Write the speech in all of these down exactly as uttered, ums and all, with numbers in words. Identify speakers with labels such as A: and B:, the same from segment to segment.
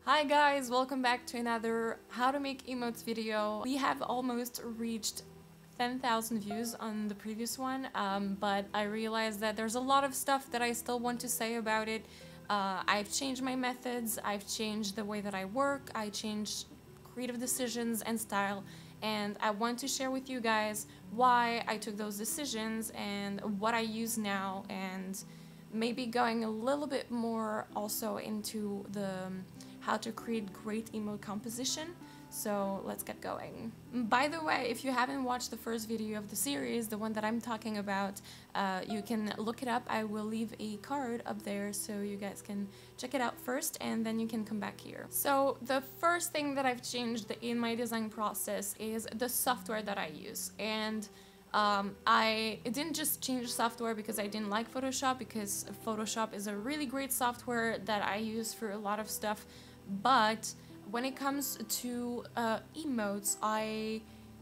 A: Hi guys, welcome back to another how to make emotes video. We have almost reached ten thousand views on the previous one, um, but I realized that there's a lot of stuff that I still want to say about it. Uh, I've changed my methods, I've changed the way that I work, I changed creative decisions and style, and I want to share with you guys why I took those decisions and what I use now, and maybe going a little bit more also into the how to create great emote composition. So let's get going. By the way, if you haven't watched the first video of the series, the one that I'm talking about, uh, you can look it up. I will leave a card up there so you guys can check it out first and then you can come back here. So the first thing that I've changed in my design process is the software that I use. And Um, I didn't just change software because I didn't like Photoshop, because Photoshop is a really great software that I use for a lot of stuff, but when it comes to uh, emotes, I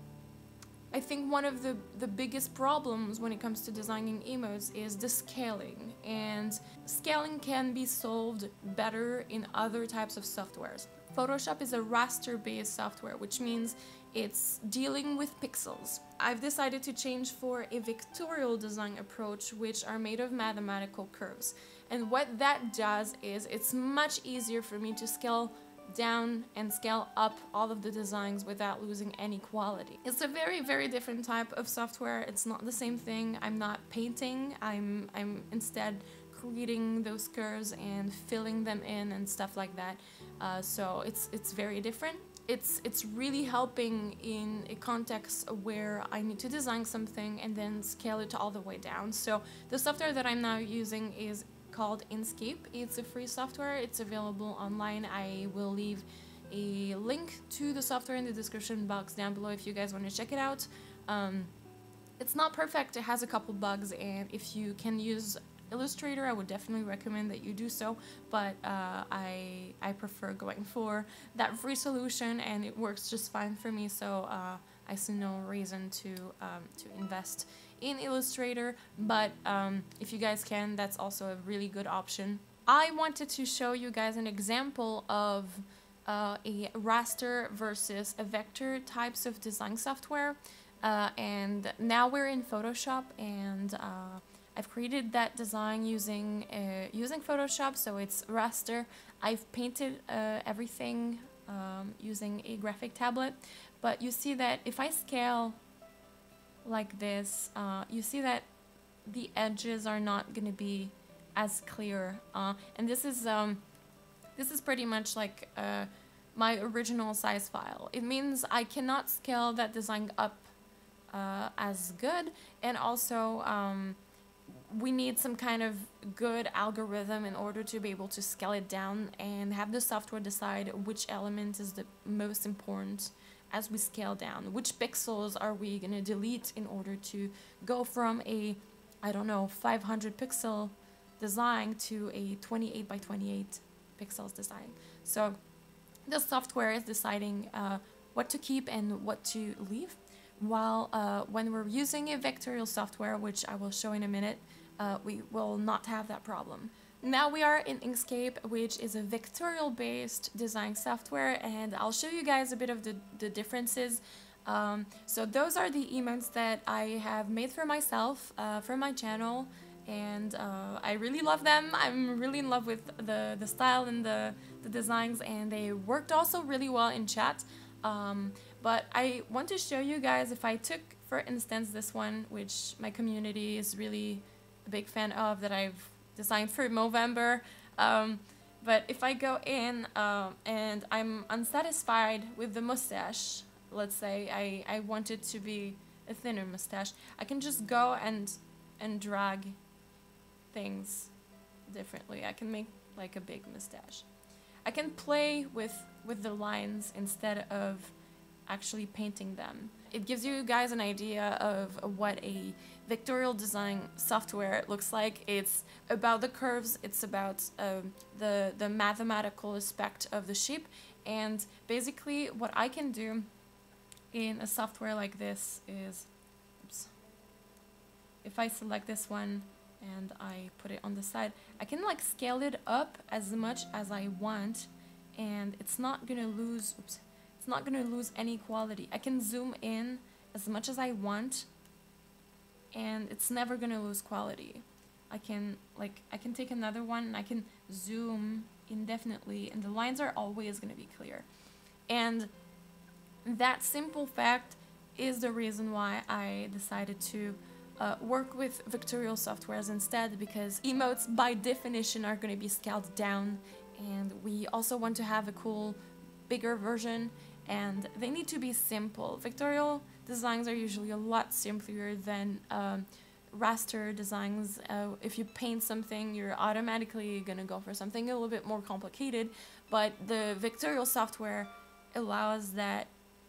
A: I think one of the, the biggest problems when it comes to designing emotes is the scaling, and scaling can be solved better in other types of softwares. Photoshop is a raster-based software, which means it's dealing with pixels. I've decided to change for a vectorial design approach, which are made of mathematical curves. And what that does is it's much easier for me to scale down and scale up all of the designs without losing any quality. It's a very, very different type of software. It's not the same thing. I'm not painting. I'm, I'm instead creating those curves and filling them in and stuff like that. Uh, so it's it's very different. It's it's really helping in a context where I need to design something and then scale it all the way down. So the software that I'm now using is called Inkscape. It's a free software. It's available online. I will leave a link to the software in the description box down below if you guys want to check it out. Um, it's not perfect. It has a couple bugs, and if you can use Illustrator, I would definitely recommend that you do so, but uh, I I prefer going for that free solution, and it works just fine for me, so uh, I see no reason to um, to invest in Illustrator, but um, if you guys can, that's also a really good option. I wanted to show you guys an example of uh, a raster versus a vector types of design software, uh, and now we're in Photoshop, and uh, I've created that design using uh, using Photoshop, so it's raster. I've painted uh, everything um, using a graphic tablet, but you see that if I scale like this, uh, you see that the edges are not going to be as clear, uh, and this is um, this is pretty much like uh, my original size file. It means I cannot scale that design up uh, as good, and also um, we need some kind of good algorithm in order to be able to scale it down and have the software decide which element is the most important as we scale down. Which pixels are we going to delete in order to go from a, I don't know, five hundred pixel design to a twenty-eight by twenty-eight pixels design. So the software is deciding uh, what to keep and what to leave. While uh, when we're using a vectorial software, which I will show in a minute, uh, we will not have that problem. Now we are in Inkscape, which is a vectorial-based design software, and I'll show you guys a bit of the, the differences. Um, so those are the emotes that I have made for myself, uh, for my channel, and uh, I really love them. I'm really in love with the, the style and the, the designs, and they worked also really well in chat. Um, but I want to show you guys, if I took, for instance, this one, which my community is really a big fan of, that I've designed for Movember. Um, but if I go in um, and I'm unsatisfied with the mustache, let's say I, I want it to be a thinner mustache, I can just go and, and drag things differently. I can make like a big mustache. I can play with, with the lines instead of actually painting them. It gives you guys an idea of what a vectorial design software looks like. It's about the curves, it's about um, the, the mathematical aspect of the shape, and basically what I can do in a software like this is, oops, if I select this one and I put it on the side, I can like scale it up as much as I want and it's not gonna lose, oops, it's not gonna lose any quality. I can zoom in as much as I want, and it's never gonna lose quality. I can, like, I can take another one and I can zoom indefinitely, and the lines are always gonna be clear. And that simple fact is the reason why I decided to uh, work with vectorial softwares instead, because emotes by definition are going to be scaled down, and we also want to have a cool bigger version, and they need to be simple. Vectorial designs are usually a lot simpler than um, raster designs. Uh, if you paint something, you're automatically going to go for something a little bit more complicated, but the vectorial software allows that,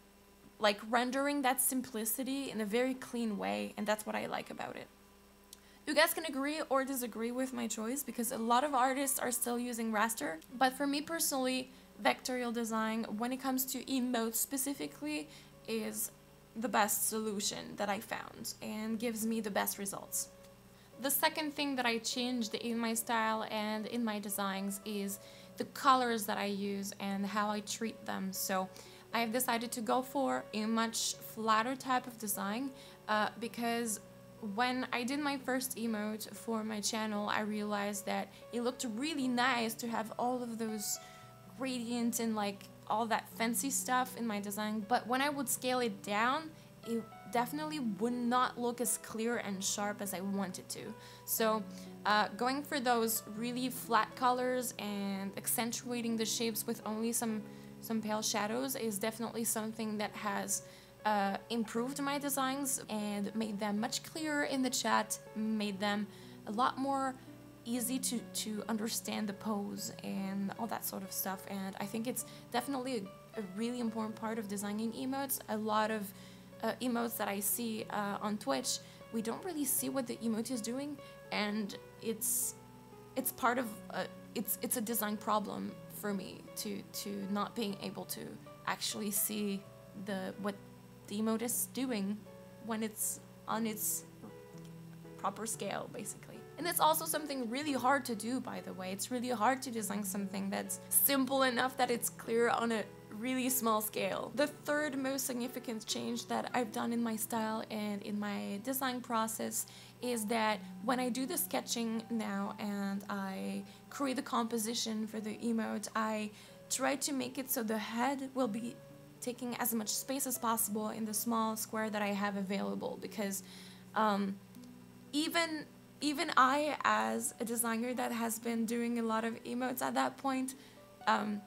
A: like, rendering that simplicity in a very clean way, and that's what I like about it. You guys can agree or disagree with my choice, because a lot of artists are still using raster, but for me personally, vectorial design, when it comes to emotes specifically, is the best solution that I found and gives me the best results. The second thing that I changed in my style and in my designs is the colors that I use and how I treat them. So I've decided to go for a much flatter type of design uh, because when I did my first emote for my channel, I realized that it looked really nice to have all of those gradients and like all that fancy stuff in my design, but when I would scale it down, it definitely would not look as clear and sharp as I wanted to. So uh, going for those really flat colors and accentuating the shapes with only some some pale shadows is definitely something that has uh, improved my designs and made them much clearer in the chat, made them a lot more easy to, to understand the pose and all that sort of stuff. And I think it's definitely a, a really important part of designing emotes. A lot of uh, emotes that I see uh, on Twitch, we don't really see what the emote is doing, and it's it's part of a, it's it's a design problem for me to to not being able to actually see the what the emote is doing when it's on its proper scale, basically. And it's also something really hard to do, by the way. It's really hard to design something that's simple enough that it's clear on a really small scale. The third most significant change that I've done in my style and in my design process is that when I do the sketching now and I create the composition for the emote, I try to make it so the head will be taking as much space as possible in the small square that I have available, because um, even even I, as a designer that has been doing a lot of emotes at that point, um,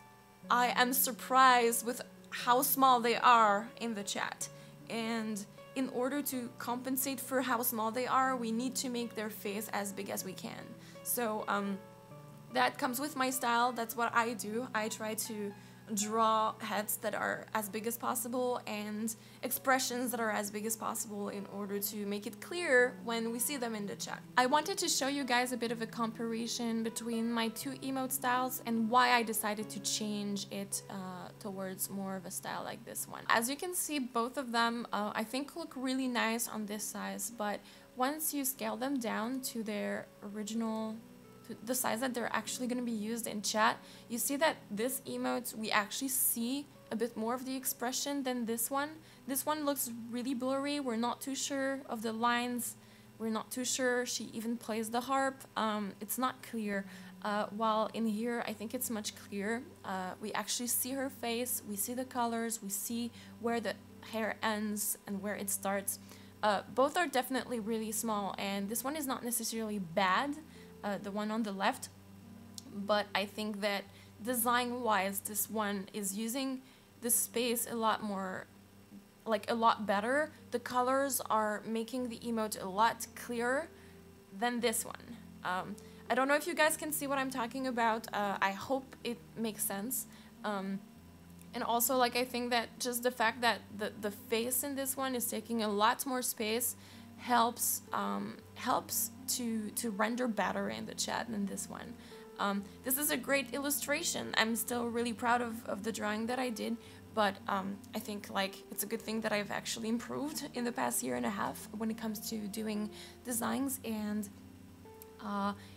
A: I am surprised with how small they are in the chat. And in order to compensate for how small they are, we need to make their face as big as we can. So um, that comes with my style. That's what I do. I try to draw heads that are as big as possible and expressions that are as big as possible in order to make it clear when we see them in the chat. I wanted to show you guys a bit of a comparison between my two emote styles and why I decided to change it uh, towards more of a style like this one. As you can see, both of them uh, I think look really nice on this size, but once you scale them down to their original the size that they're actually going to be used in chat, you see that this emote, we actually see a bit more of the expression than this one. This one looks really blurry. We're not too sure of the lines. We're not too sure she even plays the harp. Um, it's not clear. Uh, while in here, I think it's much clearer. Uh, we actually see her face. We see the colors. We see where the hair ends and where it starts. Uh, both are definitely really small, and this one is not necessarily bad. Uh, the one on the left, but I think that design-wise, this one is using the space a lot more, like a lot better. The colors are making the emote a lot clearer than this one. Um, I don't know if you guys can see what I'm talking about. Uh, I hope it makes sense. Um, and also, like, I think that just the fact that the, the face in this one is taking a lot more space helps um, helps to to render better in the chat than this one. Um, this is a great illustration. I'm still really proud of, of the drawing that I did, but um, I think like it's a good thing that I've actually improved in the past year and a half when it comes to doing designs, and uh,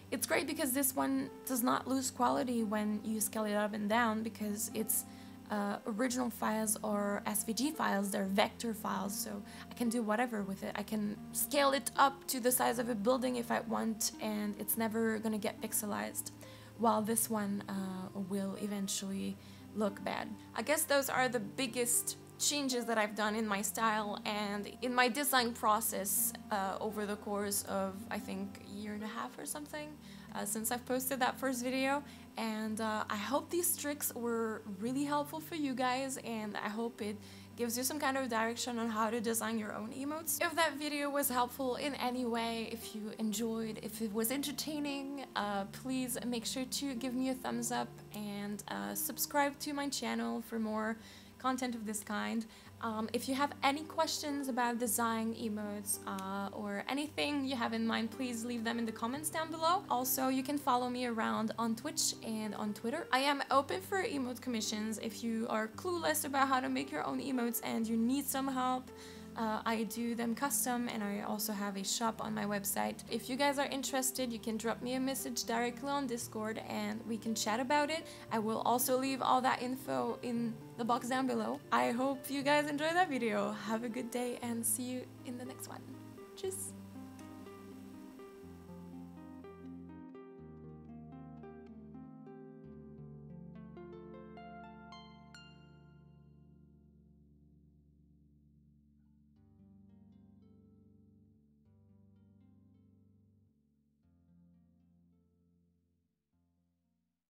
A: It's great because this one does not lose quality when you scale it up and down, because it's uh, original files or S V G files, they're vector files, so I can do whatever with it. I can scale it up to the size of a building if I want, and it's never gonna get pixelized, while this one uh, will eventually look bad. I guess those are the biggest changes that I've done in my style and in my design process uh, over the course of, I think, a year and a half or something uh, since I've posted that first video. And uh, I hope these tricks were really helpful for you guys, and I hope it gives you some kind of direction on how to design your own emotes. If that video was helpful in any way, if you enjoyed, if it was entertaining, uh, please make sure to give me a thumbs up and uh, subscribe to my channel for more content of this kind. Um, if you have any questions about design emotes uh, or anything you have in mind, please leave them in the comments down below. Also, you can follow me around on Twitch and on Twitter. I am open for emote commissions if you are clueless about how to make your own emotes and you need some help. Uh, I do them custom, and I also have a shop on my website. If you guys are interested, you can drop me a message directly on Discord and we can chat about it. I will also leave all that info in the box down below. I hope you guys enjoyed that video. Have a good day and see you in the next one. Tschüss!